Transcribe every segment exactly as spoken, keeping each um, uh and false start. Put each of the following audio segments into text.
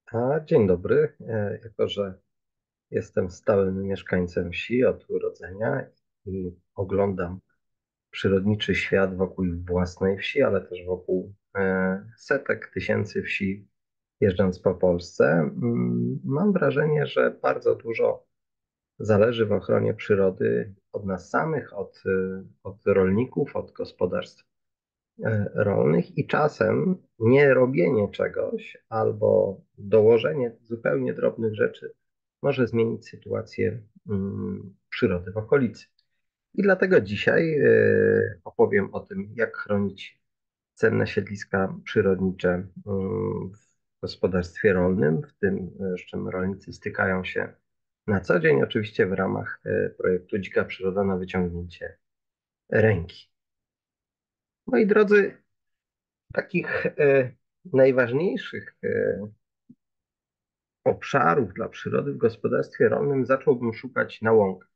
A, dzień dobry. E, Jako, że jestem stałym mieszkańcem wsi od urodzenia i oglądam przyrodniczy świat wokół własnej wsi, ale też wokół e, setek tysięcy wsi, jeżdżąc po Polsce, mm, mam wrażenie, że bardzo dużo zależy w ochronie przyrody od nas samych, od, e, od rolników, od gospodarstw e, rolnych i czasem nie robienie czegoś albo dołożenie zupełnie drobnych rzeczy może zmienić sytuację mm, przyrody w okolicy. I dlatego dzisiaj e, opowiem o tym, jak chronić cenne siedliska przyrodnicze mm, w gospodarstwie rolnym, w tym, e, z czym rolnicy stykają się na co dzień, oczywiście w ramach e, projektu Dzika Przyroda na wyciągnięcie ręki. Moi drodzy, takich e, najważniejszych e, obszarów dla przyrody w gospodarstwie rolnym zacząłbym szukać na łąkach.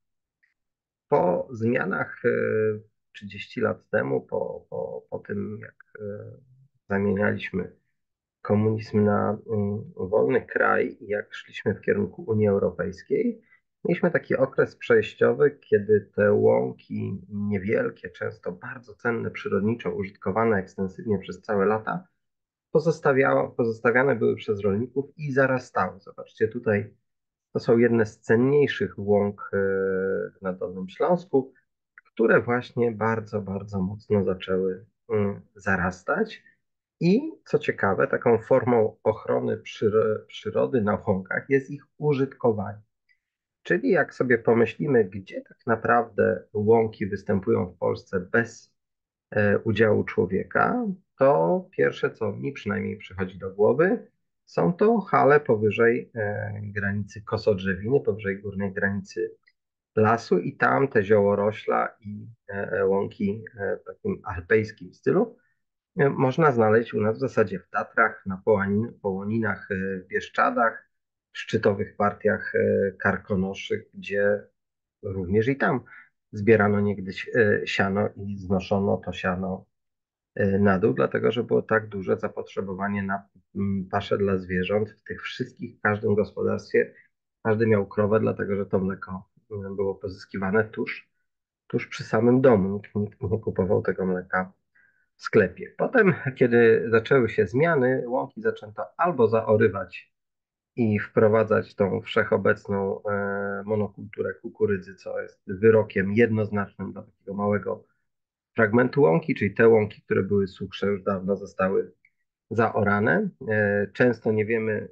Po zmianach e, trzydzieści lat temu, po, po, po tym jak e, zamienialiśmy komunizm na mm, wolny kraj i jak szliśmy w kierunku Unii Europejskiej, mieliśmy taki okres przejściowy, kiedy te łąki niewielkie, często bardzo cenne przyrodniczo, użytkowane ekstensywnie przez całe lata, pozostawiało, pozostawiane były przez rolników i zarastały. Zobaczcie, tutaj to są jedne z cenniejszych łąk e, na Dolnym Śląsku, które właśnie bardzo, bardzo mocno zaczęły mm, zarastać. I co ciekawe, taką formą ochrony przyro- przyrody na łąkach jest ich użytkowanie. Czyli jak sobie pomyślimy, gdzie tak naprawdę łąki występują w Polsce bez e, udziału człowieka, to pierwsze, co mi przynajmniej przychodzi do głowy, są to hale powyżej e, granicy kosodrzewiny, powyżej górnej granicy lasu i tam te ziołorośla i e, łąki e, w takim alpejskim stylu e, można znaleźć u nas w zasadzie w Tatrach, na Połanin, Połoninach, e, w Bieszczadach, w szczytowych partiach e, karkonoszy, gdzie również i tam zbierano niegdyś e, siano i znoszono to siano e, na dół, dlatego że było tak duże zapotrzebowanie na mm, paszę dla zwierząt w tych wszystkich, w każdym gospodarstwie. Każdy miał krowę, dlatego że to mleko mm, było pozyskiwane tuż, tuż przy samym domu. Nikt, nikt nie kupował tego mleka w sklepie. Potem, kiedy zaczęły się zmiany, łąki zaczęto albo zaorywać i wprowadzać tą wszechobecną e, monokulturę kukurydzy, co jest wyrokiem jednoznacznym dla takiego małego fragmentu łąki, czyli te łąki, które były suchsze, już dawno zostały zaorane. E, Często nie wiemy,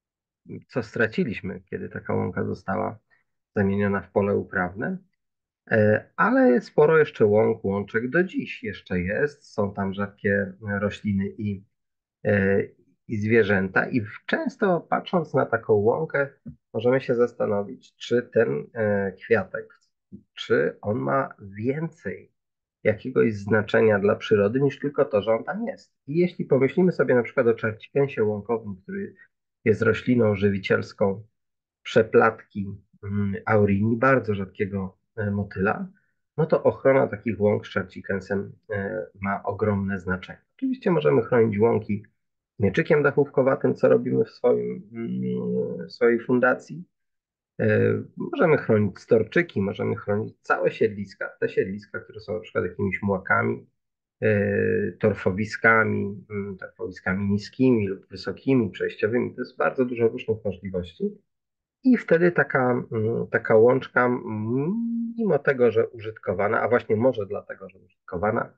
co straciliśmy, kiedy taka łąka została zamieniona w pole uprawne. E, Ale sporo jeszcze łąk, łączek do dziś jeszcze jest. Są tam rzadkie rośliny i, e, i zwierzęta. I w- często patrząc na taką łąkę, możemy się zastanowić, czy ten e, kwiatek, czy on ma więcej jakiegoś znaczenia dla przyrody niż tylko to, że on tam jest. I jeśli pomyślimy sobie na przykład o czerwcikę łąkowym, który jest rośliną żywicielską przeplatki mm, aurini, bardzo rzadkiego e, motyla, no to ochrona takich łąk z czarcikensem e, ma ogromne znaczenie. Oczywiście możemy chronić łąki mieczykiem dachówkowatym, co robimy w swoim, mm, w swojej fundacji. E, Możemy chronić storczyki, możemy chronić całe siedliska, te siedliska, które są na przykład jakimiś mułakami, e, torfowiskami, mm, torfowiskami niskimi lub wysokimi, przejściowymi. To jest bardzo dużo różnych możliwości. I wtedy taka, mm, taka łączka, mm, mimo tego, że użytkowana, a właśnie może dlatego, że użytkowana,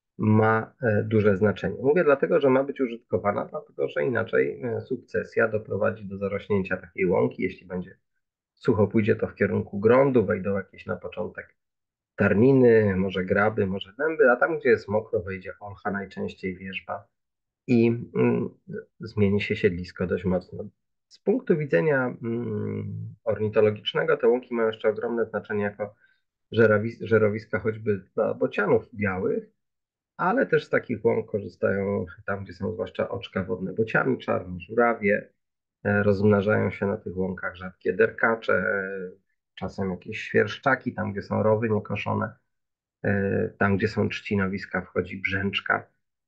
ma e, duże znaczenie. Mówię dlatego, że ma być użytkowana, dlatego że inaczej e, sukcesja doprowadzi do zarośnięcia takiej łąki. Jeśli będzie sucho, pójdzie to w kierunku grądu, wejdą jakieś na początek tarniny, może graby, może dęby, a tam, gdzie jest mokro, wejdzie olcha, najczęściej wierzba i mm, zmieni się siedlisko dość mocno. Z punktu widzenia mm, ornitologicznego te łąki mają jeszcze ogromne znaczenie jako żerowi- żerowiska choćby dla bocianów białych, ale też z takich łąk korzystają tam, gdzie są zwłaszcza oczka wodne bociany, czarne żurawie, e, rozmnażają się na tych łąkach rzadkie derkacze, e, czasem jakieś świerszczaki, tam gdzie są rowy niekoszone, e, tam gdzie są trzcinowiska wchodzi brzęczka.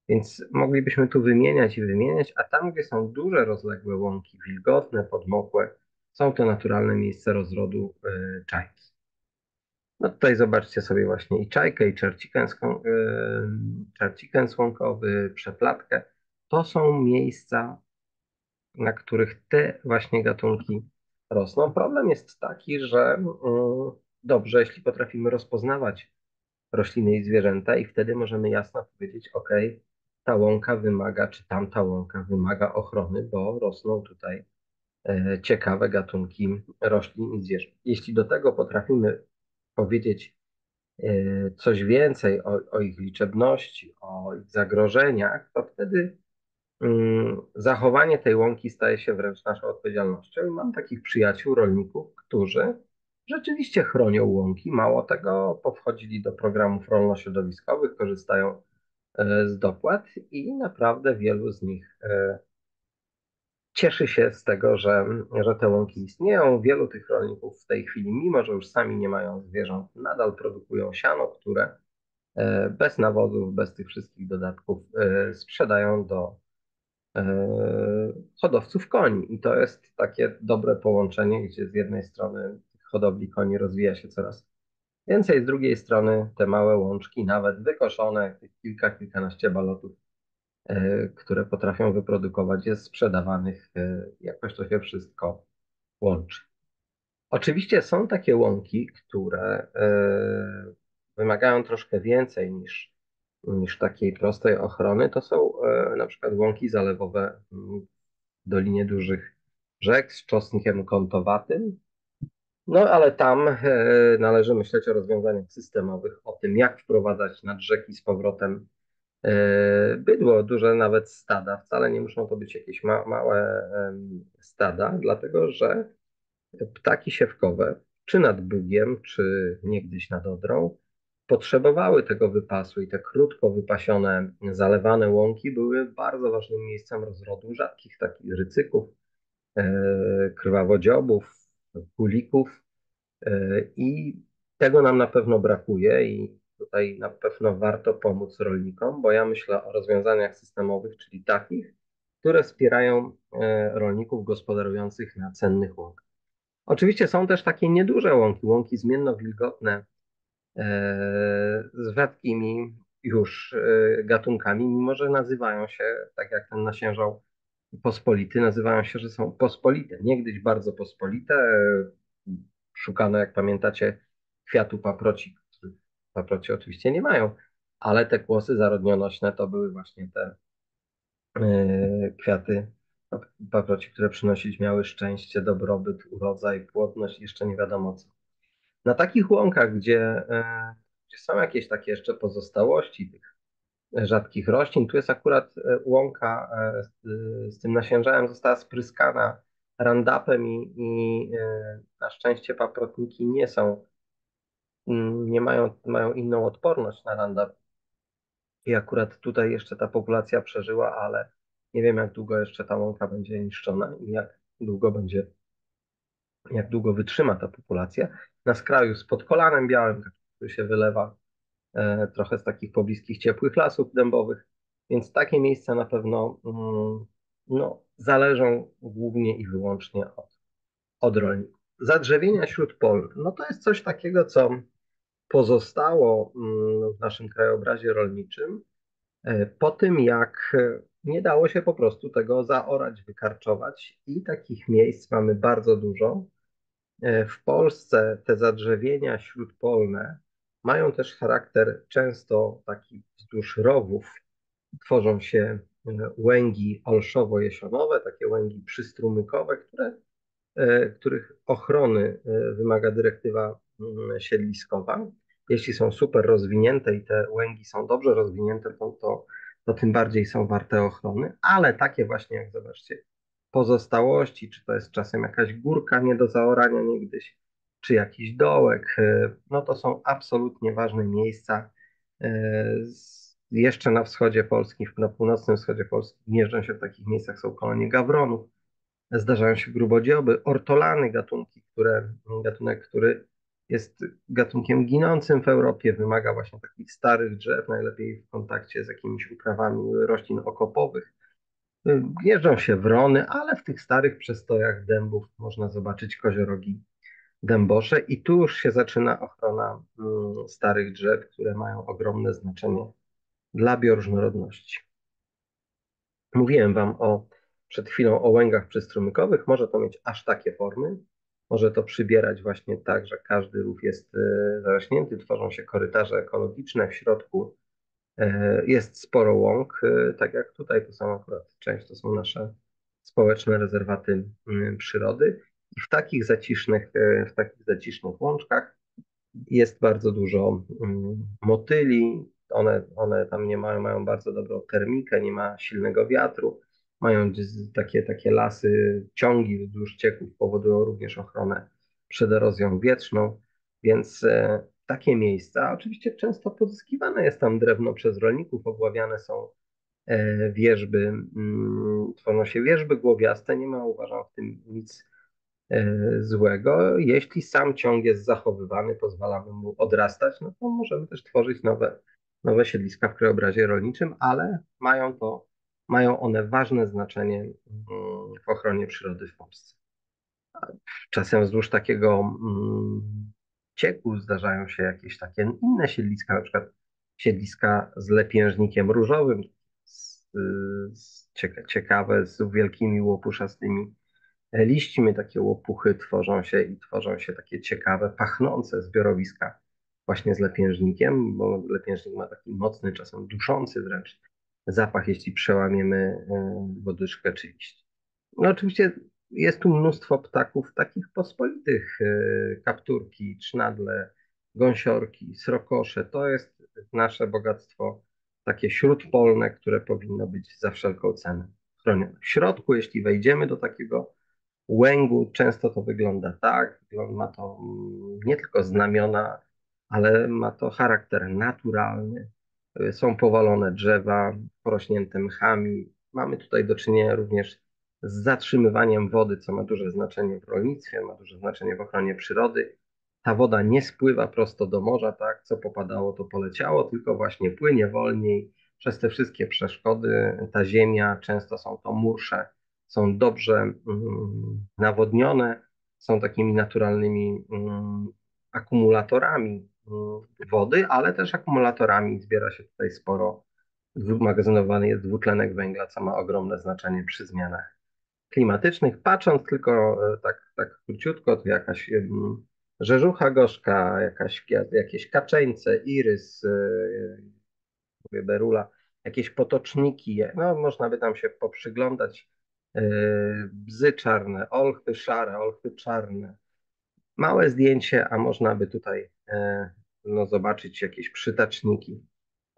Więc moglibyśmy tu wymieniać i wymieniać, a tam, gdzie są duże, rozległe łąki, wilgotne, podmokłe, są to naturalne miejsca rozrodu y, czajki. No tutaj zobaczcie sobie właśnie i czajkę, i czerciken, ską- y, czerciken słonkowy, przeplatkę. To są miejsca, na których te właśnie gatunki rosną. Problem jest taki, że y, dobrze, jeśli potrafimy rozpoznawać rośliny i zwierzęta i wtedy możemy jasno powiedzieć, ok, ta łąka wymaga, czy tamta łąka wymaga ochrony, bo rosną tutaj e, ciekawe gatunki roślin i zwierząt. Jeśli do tego potrafimy powiedzieć e, coś więcej o, o ich liczebności, o ich zagrożeniach, to wtedy mm, zachowanie tej łąki staje się wręcz naszą odpowiedzialnością. I mam takich przyjaciół, rolników, którzy rzeczywiście chronią łąki. Mało tego, powchodzili do programów rolno-środowiskowych, korzystają e, z dopłat i naprawdę wielu z nich e, cieszy się z tego, że, że te łąki istnieją. Wielu tych rolników w tej chwili, mimo że już sami nie mają zwierząt, nadal produkują siano, które e, bez nawozów, bez tych wszystkich dodatków e, sprzedają do e, hodowców koni. I to jest takie dobre połączenie, gdzie z jednej strony hodowli koni rozwija się coraz więcej, z drugiej strony te małe łączki, nawet wykoszone, tych kilka, kilkanaście balotów, e, które potrafią wyprodukować, jest sprzedawanych, e, jakoś to się wszystko łączy. Oczywiście są takie łąki, które e, wymagają troszkę więcej niż, niż takiej prostej ochrony. To są e, na przykład łąki zalewowe w Dolinie Dużych Rzek z czosnkiem kątowatym. No ale tam e, należy myśleć o rozwiązaniach systemowych, o tym, jak wprowadzać nad rzeki z powrotem e, bydło, duże nawet stada. Wcale nie muszą to być jakieś ma małe em, stada, dlatego że ptaki siewkowe, czy nad Bugiem, czy niegdyś nad Odrą, potrzebowały tego wypasu i te krótko wypasione, zalewane łąki były bardzo ważnym miejscem rozrodu rzadkich takich rycyków, e, krwawodziobów, kulików e, i tego nam na pewno brakuje i tutaj na pewno warto pomóc rolnikom, bo ja myślę o rozwiązaniach systemowych, czyli takich, które wspierają e, rolników gospodarujących na cennych łąkach. Oczywiście są też takie nieduże łąki, łąki zmienno-wilgotne e, z rzadkimi już e, gatunkami, mimo że nazywają się, tak jak ten nasiężał pospolity, nazywają się, że są pospolite. Niegdyś bardzo pospolite, e, szukano, jak pamiętacie, kwiatu paproci, których paproci oczywiście nie mają, ale te kłosy zarodnionośne to były właśnie te e, kwiaty paproci, które przynosić miały szczęście, dobrobyt, urodzaj, płodność, jeszcze nie wiadomo co. Na takich łąkach, gdzie, e, gdzie są jakieś takie jeszcze pozostałości tych rzadkich roślin, tu jest akurat e, łąka e, z, z tym nasiężałem została spryskana Roundupem i, i e, na szczęście paprotniki nie są, mm, nie mają, mają inną odporność na Roundup. I akurat tutaj jeszcze ta populacja przeżyła, ale nie wiem, jak długo jeszcze ta łąka będzie niszczona i jak długo będzie, jak długo wytrzyma ta populacja. Na skraju z podkolanem białym, który się wylewa e, trochę z takich pobliskich ciepłych lasów dębowych, więc takie miejsca na pewno mm, no, zależą głównie i wyłącznie od, od rolników. Zadrzewienia śródpolne, no to jest coś takiego, co pozostało mm, w naszym krajobrazie rolniczym e, po tym, jak e, nie dało się po prostu tego zaorać, wykarczować i takich miejsc mamy bardzo dużo. E, W Polsce te zadrzewienia śródpolne mają też charakter często taki wzdłuż rowów. Tworzą się e, łęgi olszowo-jesionowe, takie łęgi przystrumykowe, które, e, których ochrony e, wymaga dyrektywa mm, siedliskowa. Jeśli są super rozwinięte i te łęgi są dobrze rozwinięte, to, to, to tym bardziej są warte ochrony, ale takie właśnie, jak zobaczcie, pozostałości, czy to jest czasem jakaś górka nie do zaorania niegdyś, czy jakiś dołek, e, no to są absolutnie ważne miejsca. E, z- Jeszcze na wschodzie Polski, na północnym wschodzie Polski gnieżdżą się w takich miejscach, są kolonie gawronów, zdarzają się grubodzioby, ortolany, gatunki, które, gatunek, który Jest gatunkiem ginącym w Europie, wymaga właśnie takich starych drzew, najlepiej w kontakcie z jakimiś uprawami roślin okopowych. Jeżdżą się wrony, ale w tych starych przestojach dębów można zobaczyć koziorogi dębosze i tu już się zaczyna ochrona mm, starych drzew, które mają ogromne znaczenie dla bioróżnorodności. Mówiłem Wam o, przed chwilą o łęgach przystrumykowych. Może to mieć aż takie formy. Może to przybierać właśnie tak, że każdy rów jest e, zarośnięty, tworzą się korytarze ekologiczne. W środku e, jest sporo łąk, e, tak jak tutaj, to są akurat często są nasze społeczne rezerwaty mm, przyrody. I w takich zacisznych, e, w takich zacisznych łączkach jest bardzo dużo mm, motyli. One, one tam nie mają, mają bardzo dobrą termikę, nie ma silnego wiatru. Mają z- takie, takie lasy, ciągi wzdłuż cieków powodują również ochronę przed erozją wietrzną. Więc e, takie miejsca, oczywiście często pozyskiwane jest tam drewno przez rolników, obławiane są e, wierzby, mm, tworzą się wierzby głowiaste. Nie ma, uważam, w tym nic e, złego. Jeśli sam ciąg jest zachowywany, pozwalamy mu odrastać, no to możemy też tworzyć nowe, nowe siedliska w krajobrazie rolniczym, ale mają to, mają one ważne znaczenie mm, w ochronie przyrody w Polsce. Czasem wzdłuż takiego mm, cieku zdarzają się jakieś takie inne siedliska, na przykład siedliska z lepiężnikiem różowym, z, z, cieka- ciekawe, z wielkimi łopuszastymi liśćmi, takie łopuchy tworzą się i tworzą się takie ciekawe, pachnące zbiorowiska właśnie z lepiężnikiem, bo lepiężnik ma taki mocny, czasem duszący wręcz zapach, jeśli przełamiemy e, wodyżkę czy liść. No oczywiście jest tu mnóstwo ptaków takich pospolitych, e, kapturki, trznadle, gąsiorki, srokosze. To jest nasze bogactwo takie śródpolne, które powinno być za wszelką cenę chronione. W środku, jeśli wejdziemy do takiego łęgu, często to wygląda tak, ma to mm, nie tylko znamiona, ale ma to charakter naturalny. Y, Są powalone drzewa, porośnięte mchami. Mamy tutaj do czynienia również z zatrzymywaniem wody, co ma duże znaczenie w rolnictwie, ma duże znaczenie w ochronie przyrody. Ta woda nie spływa prosto do morza, tak, co popadało, to poleciało, tylko właśnie płynie wolniej przez te wszystkie przeszkody. Ta ziemia, często są to mursze, są dobrze mm, nawodnione, są takimi naturalnymi mm, akumulatorami mm, wody, ale też akumulatorami zbiera się tutaj sporo. Magazynowany jest dwutlenek węgla, co ma ogromne znaczenie przy zmianach klimatycznych. Patrząc tylko e, tak, tak króciutko, to jakaś mm, rzeżucha gorzka, jakaś, jakieś kaczeńce, irys, e, mówię berula, jakieś potoczniki, no można by tam się poprzyglądać, e, bzy czarne, olchy szare, olchy czarne. Małe zdjęcie, a można by tutaj e, no, zobaczyć jakieś przytaczniki, e,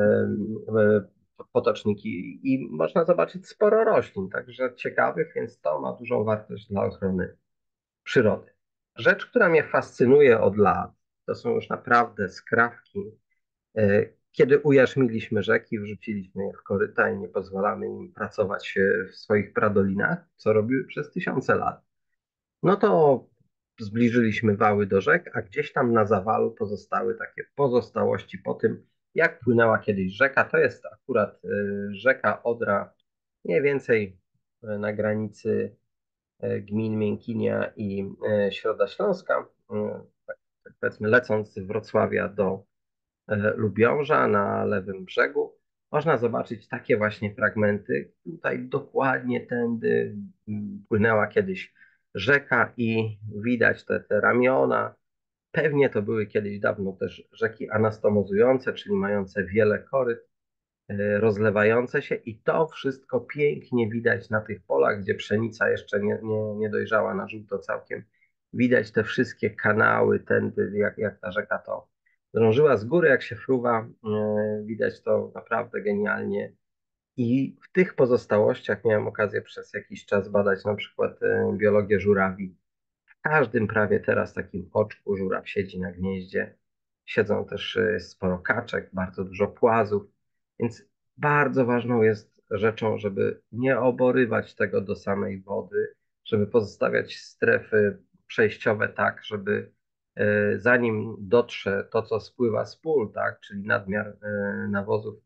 e, potoczniki i można zobaczyć sporo roślin, także ciekawych, więc to ma dużą wartość dla ochrony przyrody. Rzecz, która mnie fascynuje od lat, to są już naprawdę skrawki. E, Kiedy ujarzmiliśmy rzeki, wrzuciliśmy je w koryta i nie pozwalamy im pracować e, w swoich pradolinach, co robiły przez tysiące lat, no to zbliżyliśmy wały do rzek, a gdzieś tam na zawalu pozostały takie pozostałości po tym, jak płynęła kiedyś rzeka. To jest akurat e, rzeka Odra, mniej więcej e, na granicy e, gmin Miękinia i e, Środa Śląska. E, Tak, tak powiedzmy, lecąc z Wrocławia do e, Lubiąża na lewym brzegu, można zobaczyć takie właśnie fragmenty. Tutaj dokładnie tędy mm, płynęła kiedyś rzeka i widać te, te ramiona. Pewnie to były kiedyś dawno też rzeki anastomozujące, czyli mające wiele koryt, e, rozlewające się i to wszystko pięknie widać na tych polach, gdzie pszenica jeszcze nie, nie, nie dojrzała na żółto całkiem. Widać te wszystkie kanały, tędy, jak, jak ta rzeka to drążyła z góry, jak się fruwa, e, widać to naprawdę genialnie. I w tych pozostałościach miałem okazję przez jakiś czas badać na przykład e, biologię żurawi. W każdym prawie teraz takim oczku żuraw siedzi na gnieździe. Siedzą też e, sporo kaczek, bardzo dużo płazów, więc bardzo ważną jest rzeczą, żeby nie oborywać tego do samej wody, żeby pozostawiać strefy przejściowe tak, żeby zanim dotrze to, co spływa z pól, tak, czyli nadmiar nawozów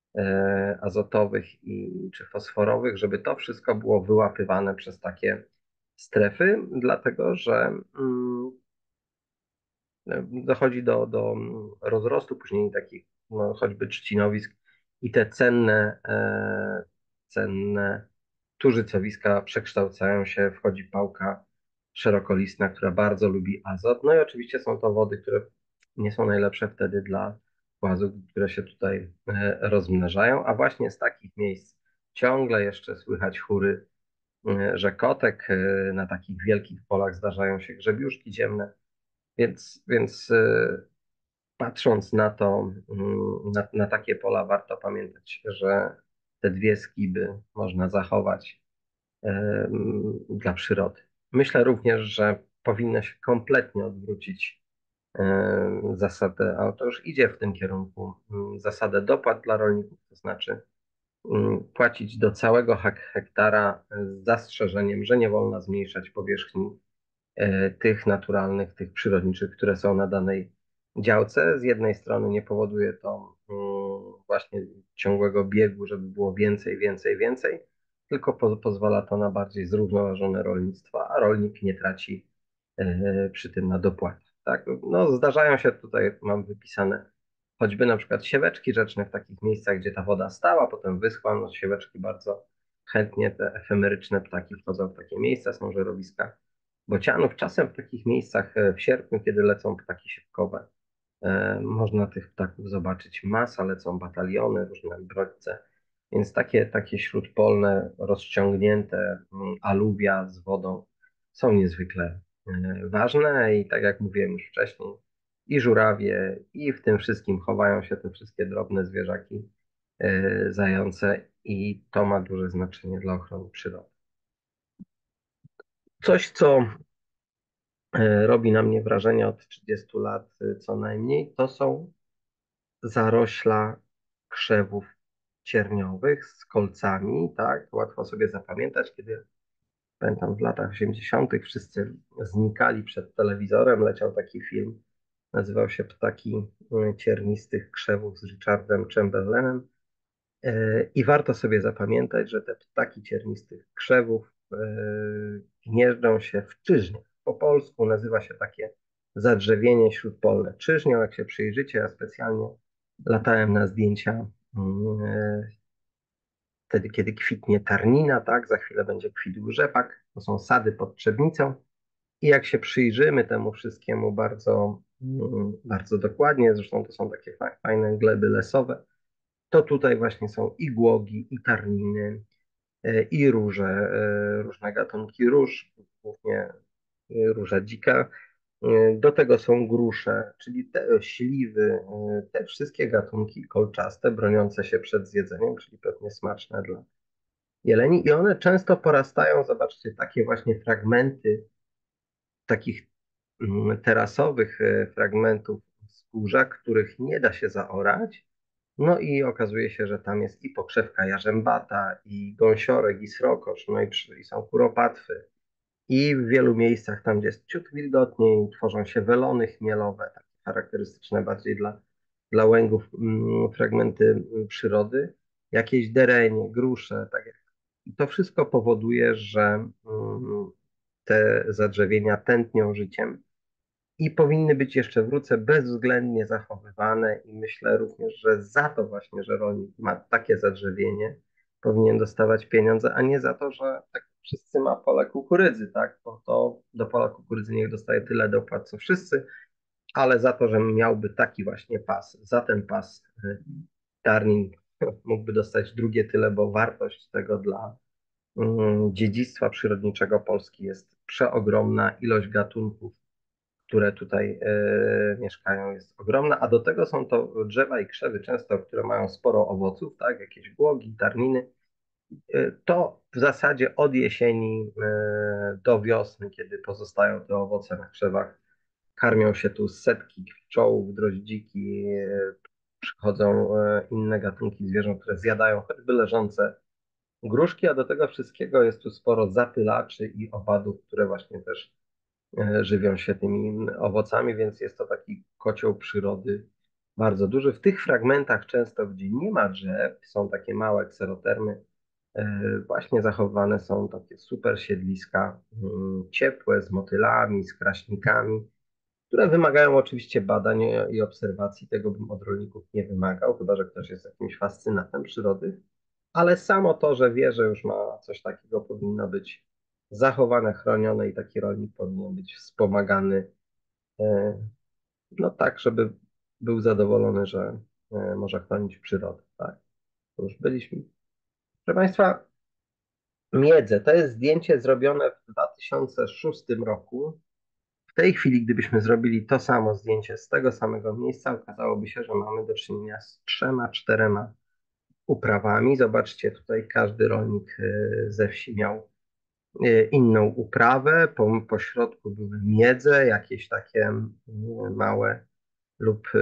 azotowych i, czy fosforowych, żeby to wszystko było wyłapywane przez takie strefy, dlatego że mm, dochodzi do, do rozrostu później takich no, choćby trzcinowisk i te cenne, e, cenne tużycowiska przekształcają się, wchodzi pałka szerokolistna, która bardzo lubi azot. No i oczywiście są to wody, które nie są najlepsze wtedy dla płazów, które się tutaj e, rozmnażają, a właśnie z takich miejsc ciągle jeszcze słychać chóry e, rzekotek. E, Na takich wielkich polach zdarzają się grzebiuszki ziemne, więc, więc e, patrząc na to, mm, na, na takie pola, warto pamiętać, że te dwie skiby można zachować em, dla przyrody. Myślę również, że powinno się kompletnie odwrócić em, zasadę, a to już idzie w tym kierunku, mm, zasadę dopłat dla rolników, to znaczy mm, płacić do całego hek- hektara z zastrzeżeniem, że nie wolno zmniejszać powierzchni e, tych naturalnych, tych przyrodniczych, które są na danej działce. Z jednej strony nie powoduje to mm, właśnie ciągłego biegu, żeby było więcej, więcej, więcej, tylko po, pozwala to na bardziej zrównoważone rolnictwo, a rolnik nie traci e, przy tym na dopłatach. Tak? No, zdarzają się tutaj, mam wypisane choćby na przykład sieweczki rzeczne w takich miejscach, gdzie ta woda stała, potem wyschła. No, sieweczki bardzo chętnie, te efemeryczne ptaki wchodzą w takie miejsca, są żerowiska bocianów. Czasem w takich miejscach e, w sierpniu, kiedy lecą ptaki siewkowe, e, można tych ptaków zobaczyć masa, lecą bataliony, różne brodźce. Więc takie, takie śródpolne, rozciągnięte mm, aluvia z wodą są niezwykle e, ważne i tak jak mówiłem już wcześniej, i żurawie, i w tym wszystkim chowają się te wszystkie drobne zwierzaki, e, zające i to ma duże znaczenie dla ochrony przyrody. Coś, co e, robi na mnie wrażenie od trzydziestu lat e, co najmniej, to są zarośla krzewów cierniowych z kolcami, tak? Łatwo sobie zapamiętać, kiedy pamiętam w latach osiemdziesiątych wszyscy znikali przed telewizorem, leciał taki film, nazywał się Ptaki e, ciernistych krzewów z Richardem Chamberlainem. E, I warto sobie zapamiętać, że te ptaki ciernistych krzewów e, gnieżdżą się w czyżniach. Po polsku nazywa się takie zadrzewienie śródpolne czyżnią. Jak się przyjrzycie, ja specjalnie latałem na zdjęcia mm, e, wtedy, kiedy kwitnie tarnina, tak? Za chwilę będzie kwitł rzepak. To są sady pod Trzebnicą. I jak się przyjrzymy temu wszystkiemu bardzo, mm, bardzo dokładnie, zresztą to są takie fa- fajne gleby lesowe, to tutaj właśnie są i głogi, i tarniny, e, i róże, e, różne gatunki róż, głównie e, róża dzika. E, Do tego są grusze, czyli te śliwy, e, te wszystkie gatunki kolczaste, broniące się przed zjedzeniem, czyli pewnie smaczne dla jeleni. I one często porastają, zobaczcie, takie właśnie fragmenty takich mm, terasowych e, fragmentów wzgórza, których nie da się zaorać. No i okazuje się, że tam jest i pokrzewka jarzębata, i gąsiorek, i srokosz, no i, przy- i są kuropatwy. I w wielu miejscach, tam gdzie jest ciut wilgotniej, tworzą się welony chmielowe, takie charakterystyczne bardziej dla, dla łęgów mm, fragmenty mm, przyrody, jakieś derenie, grusze, tak jak. I to wszystko powoduje, że mm, te zadrzewienia tętnią życiem i powinny być jeszcze, wrócę, bezwzględnie zachowywane i myślę również, że za to właśnie, że rolnik ma takie zadrzewienie, powinien dostawać pieniądze, a nie za to, że tak wszyscy ma pole kukurydzy, tak? Bo to do pola kukurydzy niech dostaje tyle dopłat, co wszyscy, ale za to, że miałby taki właśnie pas, za ten pas y, Darnin mógłby dostać drugie tyle, bo wartość tego dla mm, dziedzictwa przyrodniczego Polski jest przeogromna, ilość gatunków, które tutaj e, mieszkają, jest ogromna, a do tego są to drzewa i krzewy często, które mają sporo owoców, tak, jakieś głogi, tarniny. E, to w zasadzie od jesieni e, do wiosny, kiedy pozostają te owoce na krzewach, karmią się tu setki pszczół, droździki, e, przychodzą e, inne gatunki zwierząt, które zjadają choćby leżące gruszki, a do tego wszystkiego jest tu sporo zapylaczy i owadów, które właśnie też e, żywią się tymi owocami, więc jest to taki kocioł przyrody bardzo duży. W tych fragmentach często, gdzie nie ma drzew, są takie małe kserotermy, e, właśnie zachowane są takie super siedliska, mm, ciepłe, z motylami, z kraśnikami, które wymagają oczywiście badań i obserwacji. Tego bym od rolników nie wymagał, chyba że ktoś jest jakimś fascynatem przyrody. Ale samo to, że wie, że już ma coś takiego, powinno być zachowane, chronione i taki rolnik powinien być wspomagany, e, no tak, żeby był zadowolony, że e, może chronić przyrodę. Tak, to już byliśmy. Proszę Państwa, miedzę to jest zdjęcie zrobione w dwa tysiące szóstym roku. W tej chwili, gdybyśmy zrobili to samo zdjęcie z tego samego miejsca, okazałoby się, że mamy do czynienia z trzema, czterema uprawami. Zobaczcie, tutaj każdy rolnik e, ze wsi miał e, inną uprawę. Po, po środku były miedze, jakieś takie mm, małe lub e,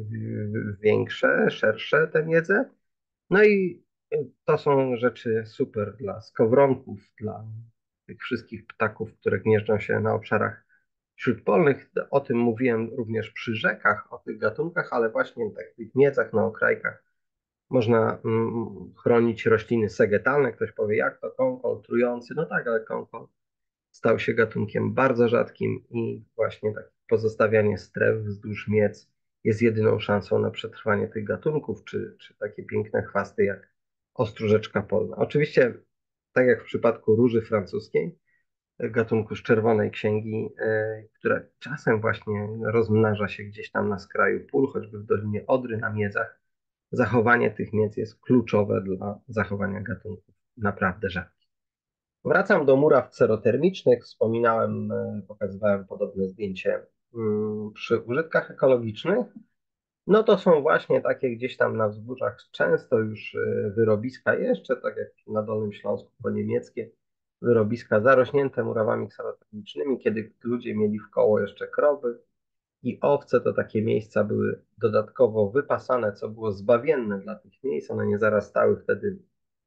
większe, szersze te miedze. No i to są rzeczy super dla skowronków, dla tych wszystkich ptaków, które gnieżdżą się na obszarach śródpolnych. O tym mówiłem również przy rzekach, o tych gatunkach, ale właśnie tak w tych miedzach na okrajkach można mm, chronić rośliny segetalne. Ktoś powie, jak to kąkol trujący? No tak, ale kąkol stał się gatunkiem bardzo rzadkim i właśnie takie pozostawianie stref wzdłuż miec jest jedyną szansą na przetrwanie tych gatunków, czy, czy takie piękne chwasty jak ostróżeczka polna. Oczywiście, tak jak w przypadku róży francuskiej, gatunku z Czerwonej Księgi, e, która czasem właśnie rozmnaża się gdzieś tam na skraju pól, choćby w Dolinie Odry na miedzach. Zachowanie tych miedz jest kluczowe dla zachowania gatunków naprawdę rzadkich. Wracam do muraw kserotermicznych. Wspominałem, e, pokazywałem podobne zdjęcie mm, przy użytkach ekologicznych. No to są właśnie takie gdzieś tam na wzgórzach, często już e, wyrobiska, jeszcze tak jak na Dolnym Śląsku po niemieckie, wyrobiska zarośnięte murawami kserotermicznymi, kiedy ludzie mieli w koło jeszcze krowy i owce, to takie miejsca były dodatkowo wypasane, co było zbawienne dla tych miejsc. One nie zarastały wtedy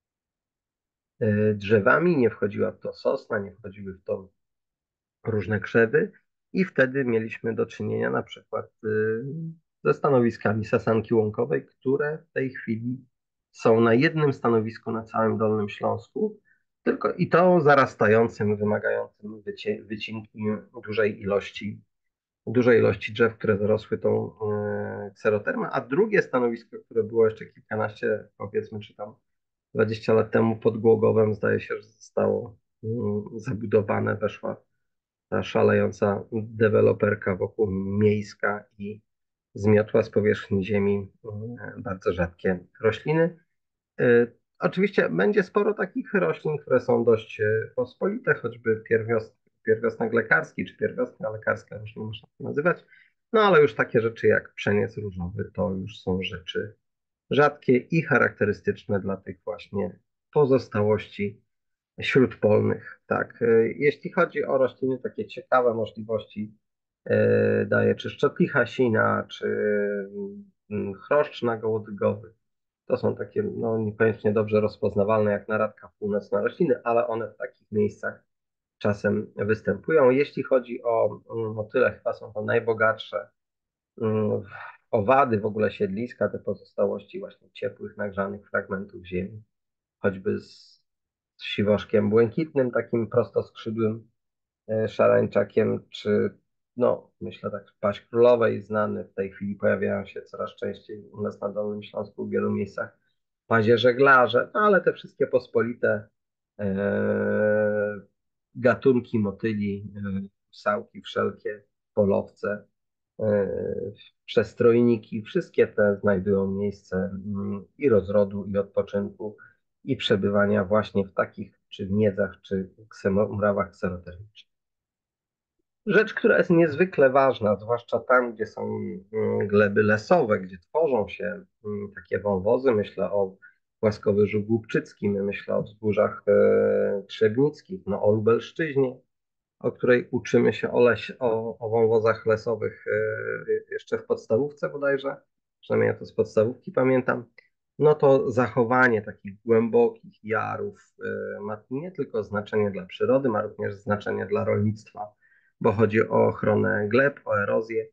e, drzewami, nie wchodziła w to sosna, nie wchodziły w to różne krzewy i wtedy mieliśmy do czynienia na przykład y, ze stanowiskami sasanki łąkowej, które w tej chwili są na jednym stanowisku na całym Dolnym Śląsku, tylko i to zarastającym, wymagającym wycie, wycinki dużej ilości, dużej ilości drzew, które zarosły tą y, kserotermę, a drugie stanowisko, które było jeszcze kilkanaście, powiedzmy, czy tam dwadzieścia lat temu pod Głogowem, zdaje się, że zostało y, zabudowane, weszła ta szalejąca deweloperka wokół miejska i zmiotła z powierzchni ziemi e, bardzo rzadkie rośliny. E, Oczywiście będzie sporo takich roślin, które są dość e, pospolite, choćby pierwiostek, pierwiostek lekarski czy pierwiostka lekarska, już nie można to nazywać. No ale już takie rzeczy jak pszeniec różowy to już są rzeczy rzadkie i charakterystyczne dla tych właśnie pozostałości śródpolnych, tak. E, Jeśli chodzi o rośliny, takie ciekawe możliwości e, daje czy szczotlicha sina, czy mm, chroszcz nagołodygowy. To są takie no, niekoniecznie dobrze rozpoznawalne jak naradka północna rośliny, ale one w takich miejscach czasem występują. Jeśli chodzi o mm, motyle, chyba są to najbogatsze mm, owady, w ogóle siedliska, te pozostałości właśnie ciepłych, nagrzanych fragmentów ziemi, choćby z z siwoszkiem błękitnym, takim prostoskrzydłym e, szarańczakiem, czy no, myślę tak, paź królowej znany w tej chwili pojawiają się coraz częściej u nas na Dolnym Śląsku w wielu miejscach pazie żeglarze, no, ale te wszystkie pospolite e, gatunki motyli, e, ssałki wszelkie, polowce, e, przestrojniki, wszystkie te znajdują miejsce mm, i rozrodu, i odpoczynku, i przebywania właśnie w takich czy miedzach, czy ksemo- murawach kserotermicznych. Rzecz, która jest niezwykle ważna, zwłaszcza tam, gdzie są mm, gleby lesowe, gdzie tworzą się mm, takie wąwozy, myślę o Płaskowyżu Głubczyckim, myślę o wzgórzach e, trzebnickich, no, o Lubelszczyźnie, o której uczymy się o, leś, o, o wąwozach lesowych e, jeszcze w podstawówce bodajże, przynajmniej ja to z podstawówki pamiętam, no to zachowanie takich głębokich jarów e, ma nie tylko znaczenie dla przyrody, ma również znaczenie dla rolnictwa. bo chodzi o ochronę gleb, o erozję.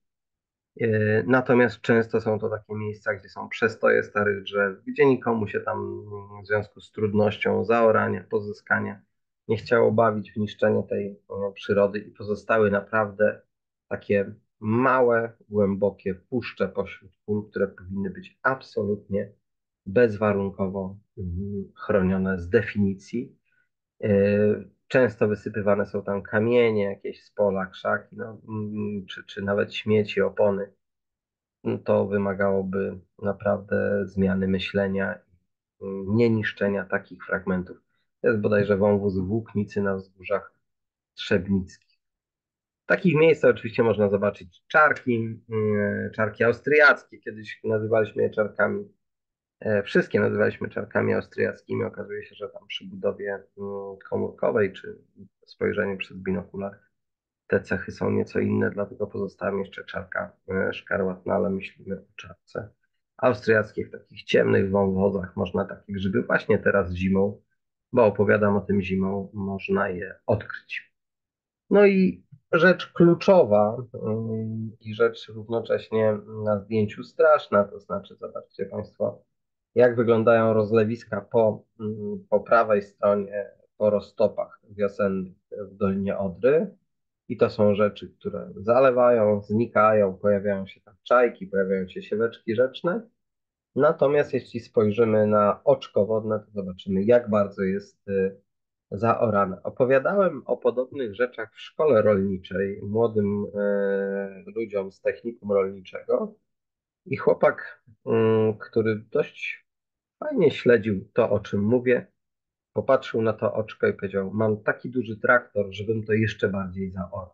E, Natomiast często są to takie miejsca, gdzie są przestoje starych drzew, gdzie nikomu się tam mm, w związku z trudnością zaorania, pozyskania nie chciało bawić w niszczenie tej e, przyrody i pozostały naprawdę takie małe, głębokie puszcze pośród pól, które powinny być absolutnie bezwarunkowo mm, chronione z definicji. E, Często wysypywane są tam kamienie, jakieś z pola, krzaki, no, mm, czy, czy nawet śmieci, opony. No to wymagałoby naprawdę zmiany myślenia, i nie niszczenia takich fragmentów. To jest bodajże wąwóz Włóknicy na wzgórzach Trzebnickich. W takich miejscach oczywiście można zobaczyć czarki, mm, czarki austriackie. Kiedyś nazywaliśmy je czarkami. e, Wszystkie nazywaliśmy czarkami austriackimi. Okazuje się, że tam przy budowie mm, komórkowej czy spojrzeniu przez binokular te cechy są nieco inne, dlatego pozostała mi jeszcze czarka e, szkarłatna, ale myślimy o czarce austriackiej. W takich ciemnych wąwozach można takie grzyby właśnie teraz zimą, bo opowiadam o tym zimą, można je odkryć. No i rzecz kluczowa ym, i rzecz równocześnie na zdjęciu straszna, to znaczy zobaczcie Państwo, jak wyglądają rozlewiska po, ym, po prawej stronie, po roztopach wiosennych w Dolinie Odry. I to są rzeczy, które zalewają, znikają, pojawiają się tam czajki, pojawiają się sieweczki rzeczne. Natomiast jeśli spojrzymy na oczko wodne, to zobaczymy, jak bardzo jest y, zaorane. Opowiadałem o podobnych rzeczach w szkole rolniczej młodym y, ludziom z technikum rolniczego i chłopak, y, który dość fajnie śledził to, o czym mówię, popatrzył na to oczko i powiedział: Mam taki duży traktor, żebym to jeszcze bardziej zaorał.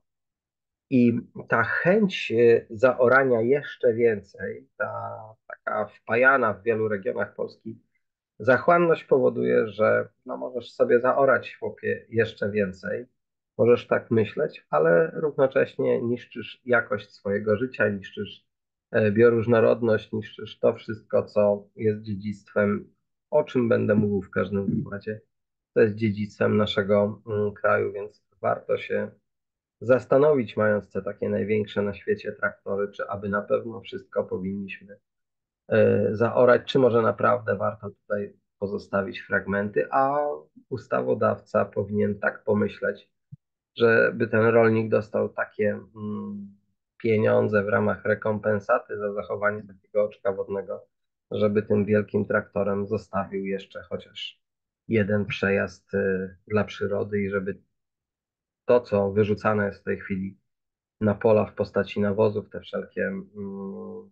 I ta chęć e, zaorania jeszcze więcej, ta taka wpajana w wielu regionach Polski zachłanność powoduje, że no możesz sobie zaorać, chłopie, jeszcze więcej. Możesz tak myśleć, ale równocześnie niszczysz jakość swojego życia, niszczysz e, bioróżnorodność, niszczysz to wszystko, co jest dziedzictwem, o czym będę mówił w każdym wykładzie. To jest dziedzictwem naszego mm, kraju, więc warto się zastanowić, mając te takie największe na świecie traktory, czy aby na pewno wszystko powinniśmy e, zaorać, czy może naprawdę warto tutaj pozostawić fragmenty, a ustawodawca powinien tak pomyśleć, żeby ten rolnik dostał takie mm, pieniądze w ramach rekompensaty za zachowanie takiego oczka wodnego, żeby tym wielkim traktorem zostawił jeszcze chociaż jeden przejazd e, dla przyrody i żeby to, co wyrzucane jest w tej chwili na pola w postaci nawozów, te wszelkie mm,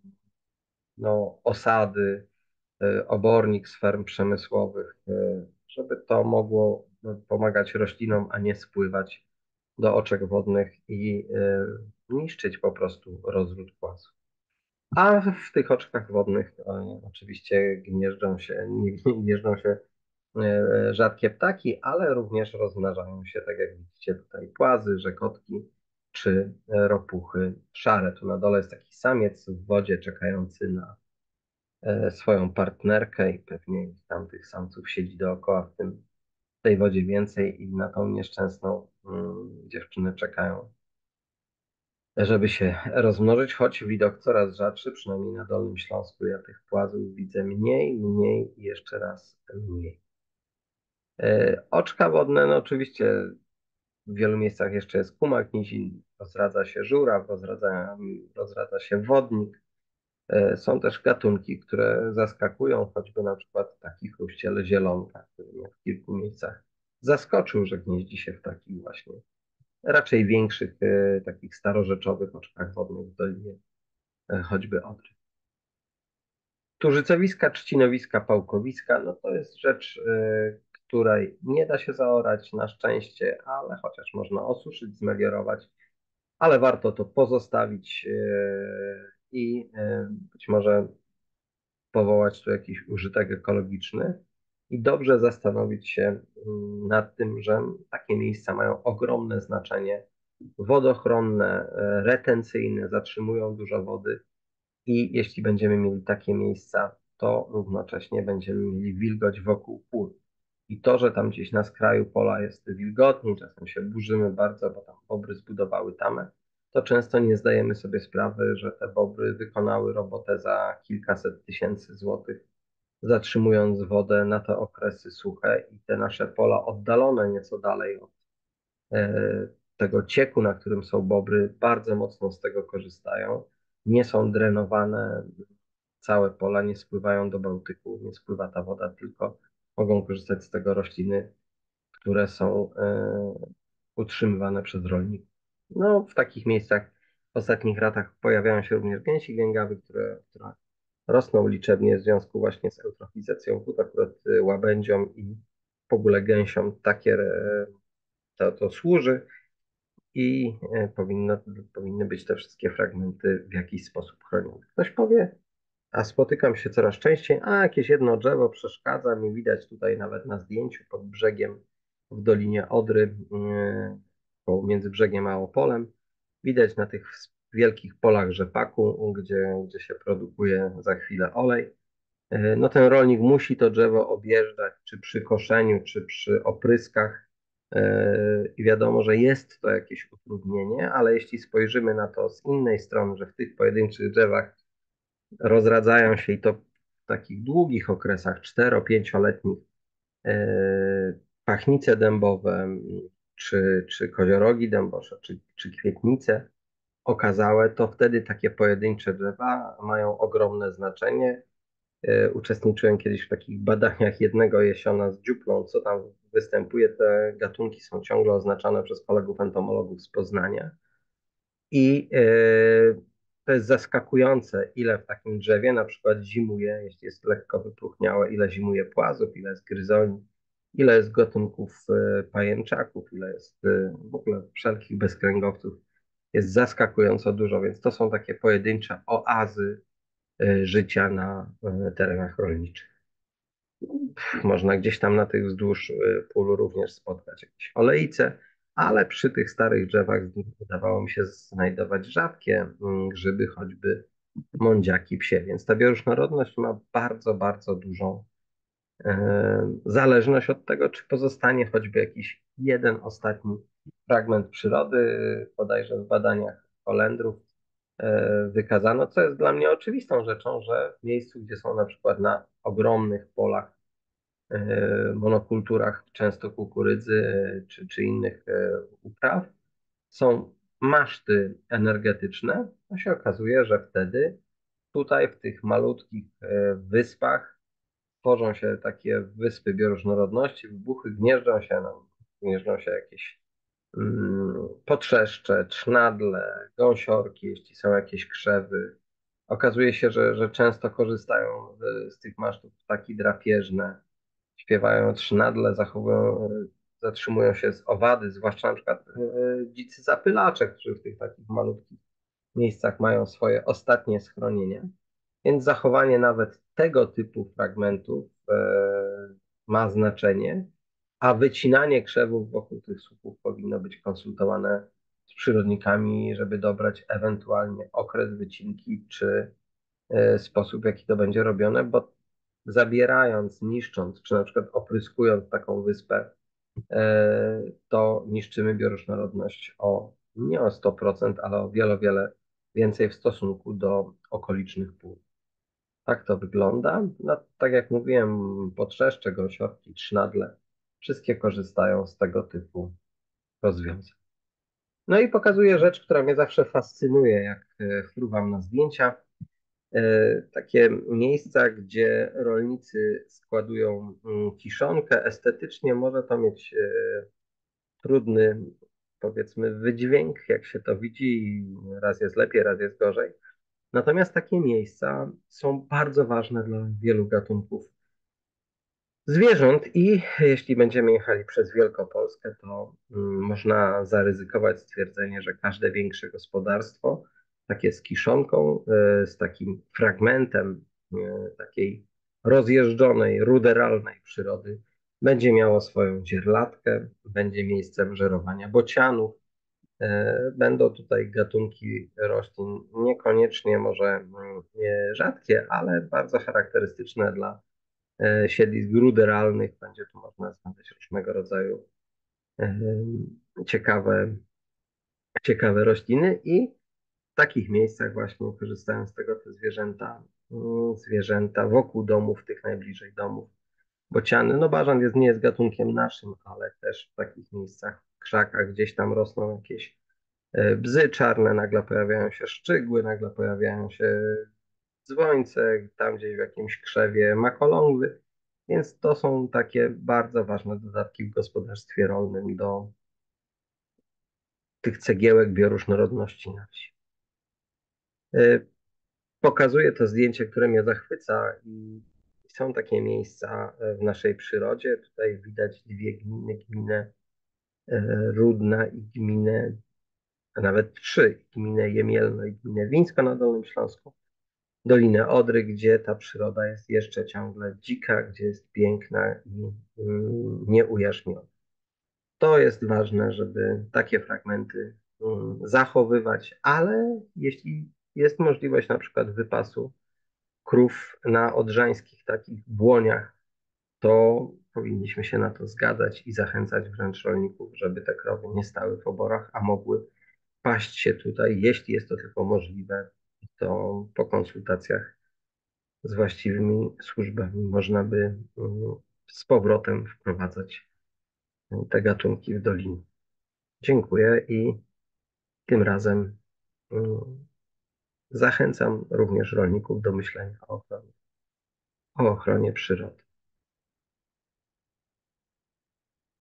no, osady, y, obornik z ferm przemysłowych, y, żeby to mogło no, pomagać roślinom, a nie spływać do oczek wodnych i y, niszczyć po prostu rozród płasu. A w tych oczkach wodnych e, oczywiście gnieżdżą się, nie gnieżdżą się e, rzadkie ptaki, ale również rozmnażają się, tak jak widzicie tutaj, płazy, żekotki czy e, ropuchy szare. Tu na dole jest taki samiec w wodzie czekający na e, swoją partnerkę i pewnie tam tych samców siedzi dookoła w tym, w tej wodzie więcej i na tą nieszczęsną mm, dziewczynę czekają, żeby się rozmnożyć, choć widok coraz rzadszy, przynajmniej na Dolnym Śląsku. Ja tych płazów widzę mniej, mniej i jeszcze raz mniej. E, Oczka wodne, no oczywiście w wielu miejscach jeszcze jest kumak nizin, rozradza się żuraw, rozradza, rozradza się wodnik. E, Są też gatunki, które zaskakują, choćby na przykład taki chruściel zielonka, który mnie w kilku miejscach zaskoczył, że gnieździ się w takich właśnie raczej większych, e, takich starorzeczowych oczkach wodnych w Dolinie e, choćby Odry. Tużycowiska, trzcinowiska, pałkowiska, no to jest rzecz, y, której nie da się zaorać na szczęście, ale chociaż można osuszyć, zmeliorować, ale warto to pozostawić y, i y, być może powołać tu jakiś użytek ekologiczny i dobrze zastanowić się mm, nad tym, że takie miejsca mają ogromne znaczenie wodochronne, y, retencyjne, zatrzymują dużo wody i jeśli będziemy mieli takie miejsca, to równocześnie będziemy mieli wilgoć wokół pól. I to, że tam gdzieś na skraju pola jest wilgotnie, czasem się burzymy bardzo, bo tam bobry zbudowały tamę, to często nie zdajemy sobie sprawy, że te bobry wykonały robotę za kilkaset tysięcy złotych, zatrzymując wodę na te okresy suche i te nasze pola oddalone nieco dalej od e, tego cieku, na którym są bobry, bardzo mocno z tego korzystają. Nie są drenowane całe pola, nie spływają do Bałtyku, nie spływa ta woda, tylko mogą korzystać z tego rośliny, które są e, utrzymywane przez rolników. No, w takich miejscach w ostatnich latach pojawiają się również gęsi gęgawy, które, które rosną liczebnie w związku właśnie z eutrofizacją wód, akurat y, łabędziom i w ogóle gęsiom takie e, to, to służy i e, powinno, powinny być te wszystkie fragmenty w jakiś sposób chronione. Ktoś powie, a spotykam się coraz częściej, a jakieś jedno drzewo przeszkadza mi, widać tutaj nawet na zdjęciu pod brzegiem w Dolinie Odry, yy, między brzegiem a Opolem. Widać na tych wielkich polach rzepaku, gdzie, gdzie się produkuje za chwilę olej. Yy, No ten rolnik musi to drzewo objeżdżać, czy przy koszeniu, czy przy opryskach. Yy, I wiadomo, że jest to jakieś utrudnienie, ale jeśli spojrzymy na to z innej strony, że w tych pojedynczych drzewach rozradzają się i to w takich długich okresach, cztero-pięcioletnich, e, pachnice dębowe, czy, czy koziorogi dębosze, czy, czy kwietnice okazałe, to wtedy takie pojedyncze drzewa mają ogromne znaczenie. E, Uczestniczyłem kiedyś w takich badaniach jednego jesiona z dziuplą, co tam występuje. Te gatunki są ciągle oznaczane przez kolegów entomologów z Poznania. I e, to jest zaskakujące, ile w takim drzewie na przykład zimuje, jeśli jest lekko wypróchniałe, ile zimuje płazów, ile jest gryzoni, ile jest gatunków e, pajęczaków, ile jest e, w ogóle wszelkich bezkręgowców. Jest zaskakująco dużo, więc to są takie pojedyncze oazy e, życia na e, terenach rolniczych. Można gdzieś tam na tych wzdłuż y, pól również spotkać jakieś olejce, ale przy tych starych drzewach wydawało mi się znajdować rzadkie mm, grzyby, choćby mądziaki psie, więc ta bioróżnorodność ma bardzo, bardzo dużą e, zależność od tego, czy pozostanie choćby jakiś jeden ostatni fragment przyrody. Bodajże w badaniach Holendrów e, wykazano, co jest dla mnie oczywistą rzeczą, że w miejscu, gdzie są na przykład na ogromnych polach e, monokulturach, często kukurydzy e, czy, czy innych e, upraw, są maszty energetyczne, to się okazuje, że wtedy tutaj w tych malutkich e, wyspach tworzą się takie wyspy bioróżnorodności, wybuchy, gnieżdżą się, no, gnieżdżą się jakieś mm, potrzeszcze, trznadle, gąsiorki, jeśli są jakieś krzewy. Okazuje się, że, że często korzystają z, z tych masztów ptaki drapieżne, śpiewają trzynadle, zachowują, zatrzymują się z owady, zwłaszcza na przykład e, dzicy zapylacze, którzy w tych takich malutkich miejscach mają swoje ostatnie schronienie. Więc zachowanie nawet tego typu fragmentów e, ma znaczenie, a wycinanie krzewów wokół tych słupów powinno być konsultowane z przyrodnikami, żeby dobrać ewentualnie okres wycinki czy e, sposób, w jaki to będzie robione, bo zabierając, niszcząc, czy na przykład opryskując taką wyspę, e, to niszczymy bioróżnorodność o nie o sto procent, ale o wiele, wiele więcej w stosunku do okolicznych pól. Tak to wygląda. No, tak jak mówiłem, potrzeszcze, gąsiorki, trznadle, wszystkie korzystają z tego typu rozwiązań. No i pokazuję rzecz, która mnie zawsze fascynuje, jak e, fruwam na zdjęcia. E, Takie miejsca, gdzie rolnicy składują mm, kiszonkę. Estetycznie może to mieć e, trudny, powiedzmy, wydźwięk, jak się to widzi. i Raz jest lepiej, raz jest gorzej. Natomiast takie miejsca są bardzo ważne dla wielu gatunków zwierząt i jeśli będziemy jechali przez Wielkopolskę, to mm, można zaryzykować stwierdzenie, że każde większe gospodarstwo, takie z kiszonką, e, z takim fragmentem e, takiej rozjeżdżonej, ruderalnej przyrody, będzie miało swoją dzierlatkę, będzie miejscem żerowania bocianów. E, Będą tutaj gatunki roślin niekoniecznie może mm, nie rzadkie, ale bardzo charakterystyczne dla e, siedlisk ruderalnych. Będzie tu można znaleźć różnego rodzaju e, ciekawe, ciekawe rośliny i w takich miejscach właśnie korzystają z tego te zwierzęta, mm, zwierzęta wokół domów, tych najbliżej domów. Bociany, no bażant jest, nie jest gatunkiem naszym, ale też w takich miejscach, w krzakach gdzieś tam rosną jakieś e, bzy czarne, nagle pojawiają się szczygły, nagle pojawiają się dzwońce, tam gdzieś w jakimś krzewie makolągwy, więc to są takie bardzo ważne dodatki w gospodarstwie rolnym do tych cegiełek bioróżnorodności na wsi. E, Pokazuje to zdjęcie, które mnie zachwyca i są takie miejsca e, w naszej przyrodzie. Tutaj widać dwie gminy, gminę e, Rudna i gminę, a nawet trzy, gminę Jemielno i gminę Wińsko na Dolnym Śląsku, Dolinę Odry, gdzie ta przyroda jest jeszcze ciągle dzika, gdzie jest piękna i mm, nieujarzmiona. To jest ważne, żeby takie fragmenty mm, zachowywać, ale jeśli jest możliwość na przykład wypasu krów na odrzańskich takich błoniach, to powinniśmy się na to zgadzać i zachęcać wręcz rolników, żeby te krowy nie stały w oborach, a mogły paść się tutaj, jeśli jest to tylko możliwe, to po konsultacjach z właściwymi służbami można by mm, z powrotem wprowadzać te gatunki w dolinie. Dziękuję i tym razem mm, zachęcam również rolników do myślenia o ochronie, o ochronie przyrody.